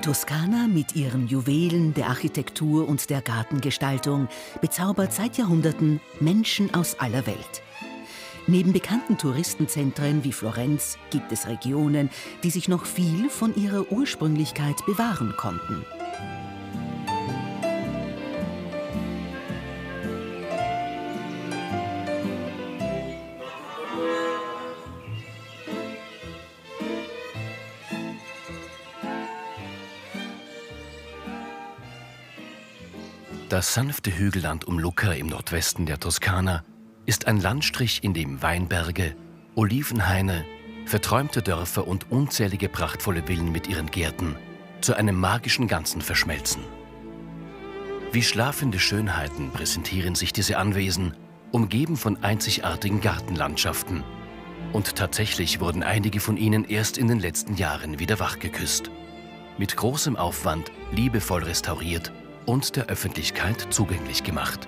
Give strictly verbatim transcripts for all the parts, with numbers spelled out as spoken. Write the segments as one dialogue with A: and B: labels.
A: Toskana mit ihren Juwelen der Architektur und der Gartengestaltung bezaubert seit Jahrhunderten Menschen aus aller Welt. Neben bekannten Touristenzentren wie Florenz gibt es Regionen, die sich noch viel von ihrer Ursprünglichkeit bewahren konnten.
B: Das sanfte Hügelland um Lucca im Nordwesten der Toskana ist ein Landstrich, in dem Weinberge, Olivenhaine, verträumte Dörfer und unzählige prachtvolle Villen mit ihren Gärten zu einem magischen Ganzen verschmelzen. Wie schlafende Schönheiten präsentieren sich diese Anwesen, umgeben von einzigartigen Gartenlandschaften. Und tatsächlich wurden einige von ihnen erst in den letzten Jahren wieder wachgeküsst. Mit großem Aufwand liebevoll restauriert und der Öffentlichkeit zugänglich gemacht.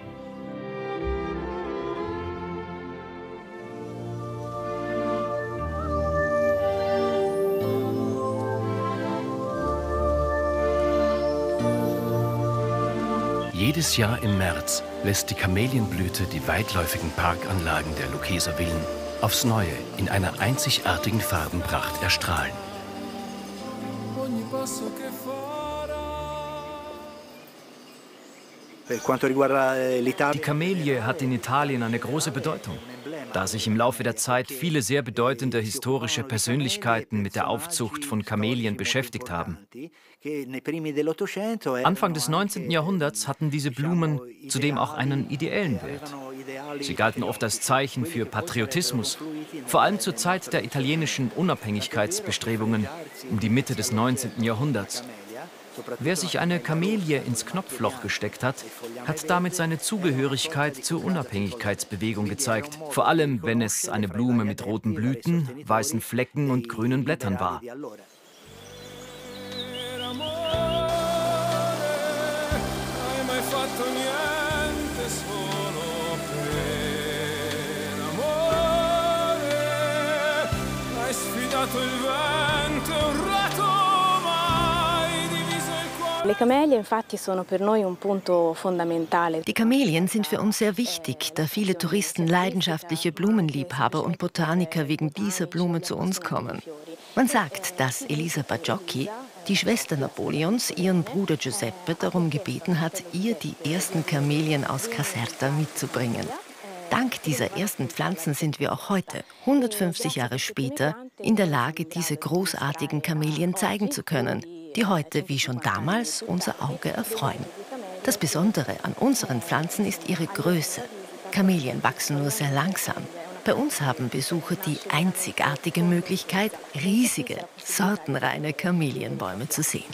B: Jedes Jahr im März lässt die Kamelienblüte die weitläufigen Parkanlagen der Luccheser Villen aufs Neue in einer einzigartigen Farbenpracht erstrahlen.
C: Die Kamelie hat in Italien eine große Bedeutung, da sich im Laufe der Zeit viele sehr bedeutende historische Persönlichkeiten mit der Aufzucht von Kamelien beschäftigt haben. Anfang des neunzehnten Jahrhunderts hatten diese Blumen zudem auch einen ideellen Wert. Sie galten oft als Zeichen für Patriotismus, vor allem zur Zeit der italienischen Unabhängigkeitsbestrebungen um die Mitte des neunzehnten Jahrhunderts. Wer sich eine Kamelie ins Knopfloch gesteckt hat, hat damit seine Zugehörigkeit zur Unabhängigkeitsbewegung gezeigt. Vor allem, wenn es eine Blume mit roten Blüten, weißen Flecken und grünen Blättern war.
D: Die Kamelien sind für uns sehr wichtig, da viele Touristen leidenschaftliche Blumenliebhaber und Botaniker wegen dieser Blume zu uns kommen. Man sagt, dass Elisa Bacciocchi, die Schwester Napoleons, ihren Bruder Giuseppe darum gebeten hat, ihr die ersten Kamelien aus Caserta mitzubringen. Dank dieser ersten Pflanzen sind wir auch heute, hundertfünfzig Jahre später, in der Lage, diese großartigen Kamelien zeigen zu können, die heute, wie schon damals, unser Auge erfreuen. Das Besondere an unseren Pflanzen ist ihre Größe. Kamelien wachsen nur sehr langsam. Bei uns haben Besucher die einzigartige Möglichkeit, riesige, sortenreine Kamelienbäume zu sehen.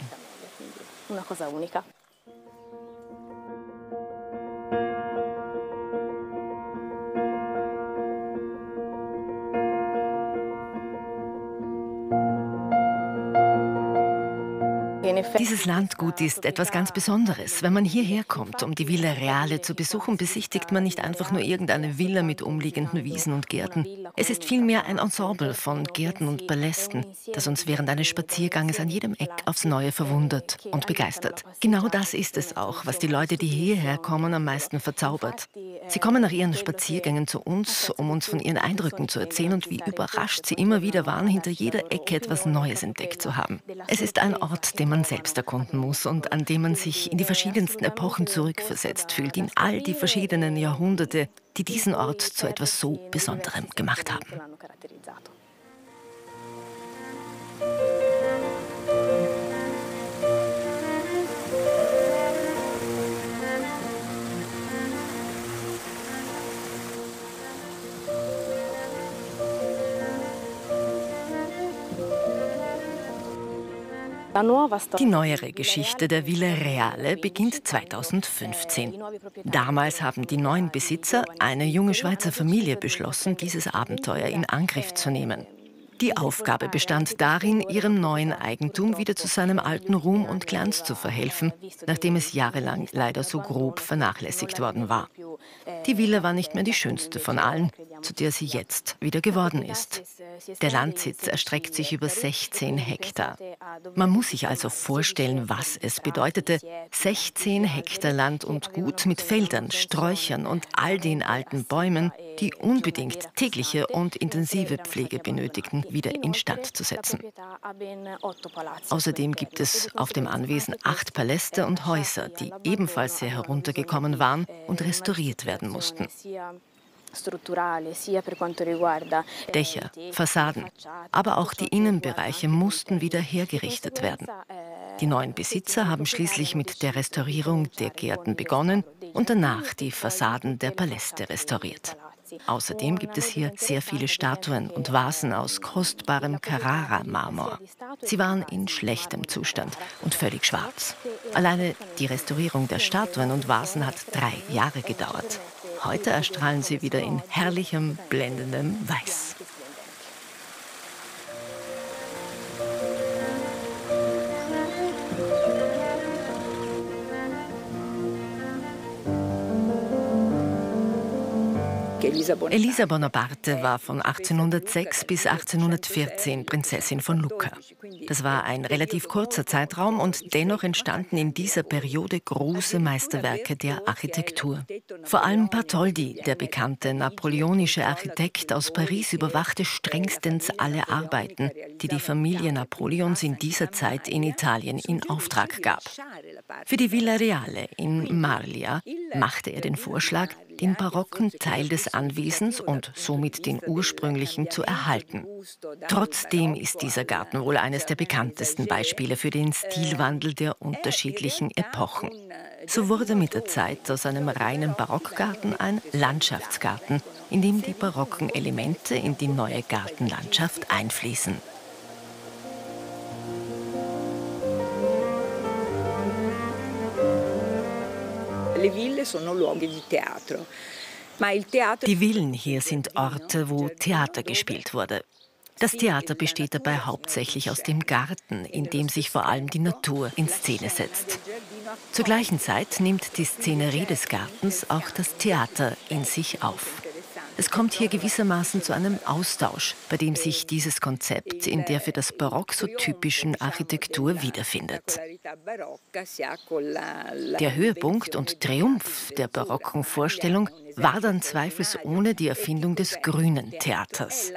D: Dieses Landgut ist etwas ganz Besonderes. Wenn man hierher kommt, um die Villa Reale zu besuchen, besichtigt man nicht einfach nur irgendeine Villa mit umliegenden Wiesen und Gärten. Es ist vielmehr ein Ensemble von Gärten und Palästen, das uns während eines Spazierganges an jedem Eck aufs Neue verwundert und begeistert. Genau das ist es auch, was die Leute, die hierher kommen, am meisten verzaubert. Sie kommen nach ihren Spaziergängen zu uns, um uns von ihren Eindrücken zu erzählen und wie überrascht sie immer wieder waren, hinter jeder Ecke etwas Neues entdeckt zu haben. Es ist ein Ort, den man selbst erkunden muss und an dem man sich in die verschiedensten Epochen zurückversetzt fühlt, in all die verschiedenen Jahrhunderte, die diesen Ort zu etwas so Besonderem gemacht haben. Die neuere Geschichte der Villa Reale beginnt zweitausendfünfzehn. Damals haben die neuen Besitzer, eine junge Schweizer Familie, beschlossen, dieses Abenteuer in Angriff zu nehmen. Die Aufgabe bestand darin, ihrem neuen Eigentum wieder zu seinem alten Ruhm und Glanz zu verhelfen, nachdem es jahrelang leider so grob vernachlässigt worden war. Die Villa war nicht mehr die schönste von allen, zu der sie jetzt wieder geworden ist. Der Landsitz erstreckt sich über sechzehn Hektar. Man muss sich also vorstellen, was es bedeutete, sechzehn Hektar Land und Gut mit Feldern, Sträuchern und all den alten Bäumen, die unbedingt tägliche und intensive Pflege benötigten, wieder instand zu setzen. Außerdem gibt es auf dem Anwesen acht Paläste und Häuser, die ebenfalls sehr heruntergekommen waren und restauriert werden mussten. Dächer, Fassaden, aber auch die Innenbereiche mussten wieder hergerichtet werden. Die neuen Besitzer haben schließlich mit der Restaurierung der Gärten begonnen und danach die Fassaden der Paläste restauriert. Außerdem gibt es hier sehr viele Statuen und Vasen aus kostbarem Carrara-Marmor. Sie waren in schlechtem Zustand und völlig schwarz. Alleine die Restaurierung der Statuen und Vasen hat drei Jahre gedauert. Heute erstrahlen sie wieder in herrlichem, blendendem Weiß. Elisa Bonaparte war von achtzehnhundertsechs bis achtzehnhundertvierzehn Prinzessin von Lucca. Das war ein relativ kurzer Zeitraum und dennoch entstanden in dieser Periode große Meisterwerke der Architektur. Vor allem Bartholdi, der bekannte napoleonische Architekt aus Paris, überwachte strengstens alle Arbeiten, die die Familie Napoleons in dieser Zeit in Italien in Auftrag gab. Für die Villa Reale in Marlia machte er den Vorschlag, den barocken Teil des Anwesens und somit den ursprünglichen zu erhalten. Trotzdem ist dieser Garten wohl eines der bekanntesten Beispiele für den Stilwandel der unterschiedlichen Epochen. So wurde mit der Zeit aus einem reinen Barockgarten ein Landschaftsgarten, in dem die barocken Elemente in die neue Gartenlandschaft einfließen. Die Villen hier sind Orte, wo Theater gespielt wurde. Das Theater besteht dabei hauptsächlich aus dem Garten, in dem sich vor allem die Natur in Szene setzt. Zur gleichen Zeit nimmt die Szenerie des Gartens auch das Theater in sich auf. Es kommt hier gewissermaßen zu einem Austausch, bei dem sich dieses Konzept in der für das Barock so typischen Architektur wiederfindet. Der Höhepunkt und Triumph der barocken Vorstellung war dann zweifelsohne die Erfindung des grünen Theaters.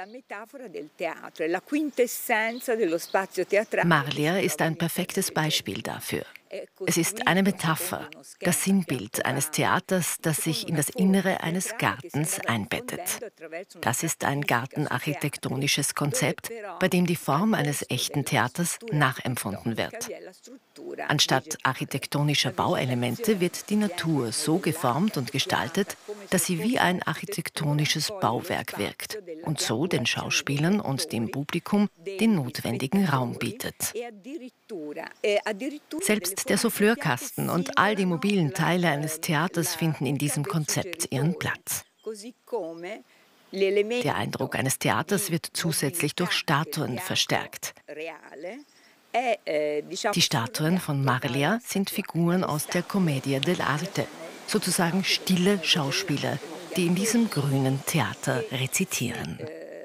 D: Marlia ist ein perfektes Beispiel dafür. Es ist eine Metapher, das Sinnbild eines Theaters, das sich in das Innere eines Gartens einbettet. Das ist ein gartenarchitektonisches Konzept, bei dem die Form eines echten Theaters nachempfunden wird. Anstatt architektonischer Bauelemente wird die Natur so geformt und gestaltet, dass sie wie ein architektonisches Bauwerk wirkt und so den Schauspielern und dem Publikum den notwendigen Raum bietet. Selbst der Souffleurkasten und all die mobilen Teile eines Theaters finden in diesem Konzept ihren Platz. Der Eindruck eines Theaters wird zusätzlich durch Statuen verstärkt. Die Statuen von Marlia sind Figuren aus der Commedia dell'arte, sozusagen stille Schauspieler, die in diesem grünen Theater rezitieren.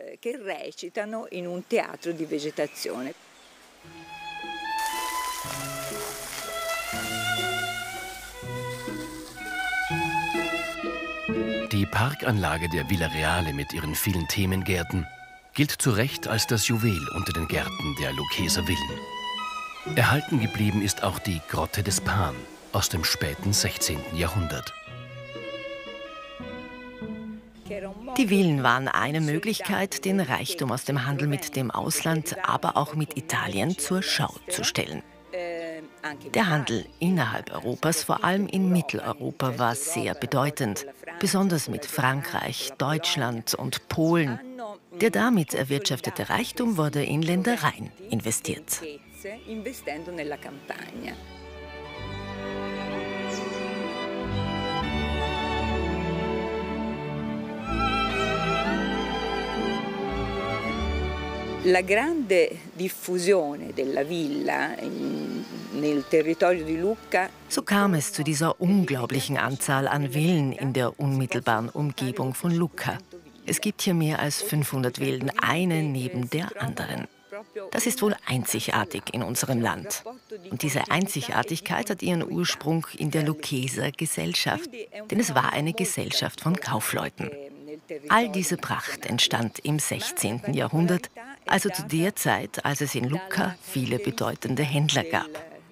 B: Die Parkanlage der Villa Reale mit ihren vielen Themengärten gilt zu Recht als das Juwel unter den Gärten der Luccheser Villen. Erhalten geblieben ist auch die Grotte des Pan aus dem späten sechzehnten Jahrhundert.
D: Die Villen waren eine Möglichkeit, den Reichtum aus dem Handel mit dem Ausland, aber auch mit Italien zur Schau zu stellen. Der Handel innerhalb Europas, vor allem in Mitteleuropa, war sehr bedeutend, besonders mit Frankreich, Deutschland und Polen. Der damit erwirtschaftete Reichtum wurde in Ländereien investiert.
E: La grande diffusione della villa nel territorio di Lucca.
D: So kam es zu dieser unglaublichen Anzahl an Villen in der unmittelbaren Umgebung von Lucca. Es gibt hier mehr als fünfhundert Villen, eine neben der anderen. Das ist wohl einzigartig in unserem Land. Und diese Einzigartigkeit hat ihren Ursprung in der Luccheser Gesellschaft, denn es war eine Gesellschaft von Kaufleuten. All diese Pracht entstand im sechzehnten Jahrhundert, also zu der Zeit, als es in Lucca viele bedeutende Händler gab.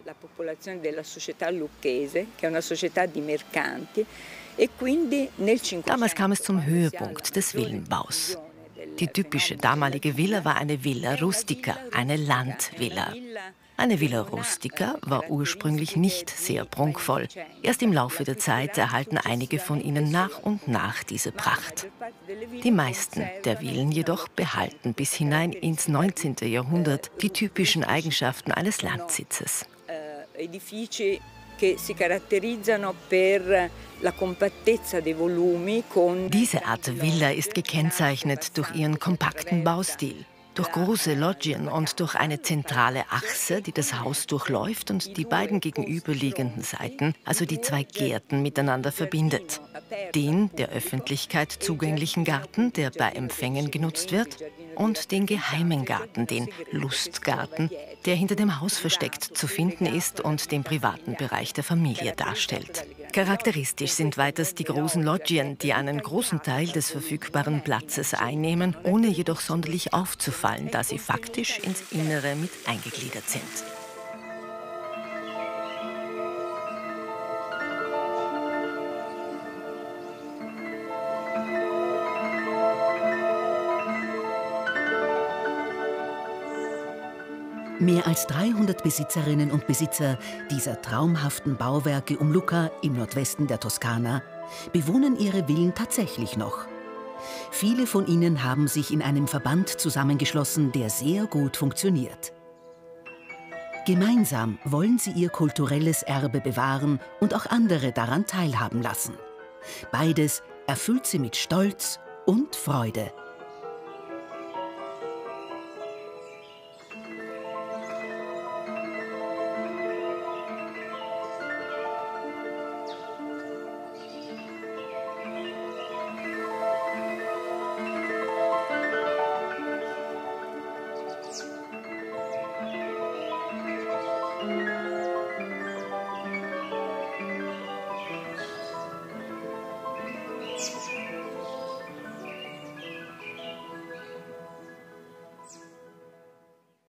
D: Damals kam es zum Höhepunkt des Villenbaus. Die typische damalige Villa war eine Villa rustica, eine Landvilla. Eine Villa rustica war ursprünglich nicht sehr prunkvoll. Erst im Laufe der Zeit erhalten einige von ihnen nach und nach diese Pracht. Die meisten der Villen jedoch behalten bis hinein ins neunzehnte Jahrhundert die typischen Eigenschaften eines Landsitzes. Diese Art Villa ist gekennzeichnet durch ihren kompakten Baustil, durch große Loggien und durch eine zentrale Achse, die das Haus durchläuft und die beiden gegenüberliegenden Seiten, also die zwei Gärten, miteinander verbindet. Den der Öffentlichkeit zugänglichen Garten, der bei Empfängen genutzt wird, und den geheimen Garten, den Lustgarten, der hinter dem Haus versteckt zu finden ist und den privaten Bereich der Familie darstellt. Charakteristisch sind weiters die großen Loggien, die einen großen Teil des verfügbaren Platzes einnehmen, ohne jedoch sonderlich aufzufallen, da sie faktisch ins Innere mit eingegliedert sind.
A: Mehr als dreihundert Besitzerinnen und Besitzer dieser traumhaften Bauwerke um Lucca im Nordwesten der Toskana bewohnen ihre Villen tatsächlich noch. Viele von ihnen haben sich in einem Verband zusammengeschlossen, der sehr gut funktioniert. Gemeinsam wollen sie ihr kulturelles Erbe bewahren und auch andere daran teilhaben lassen. Beides erfüllt sie mit Stolz und Freude.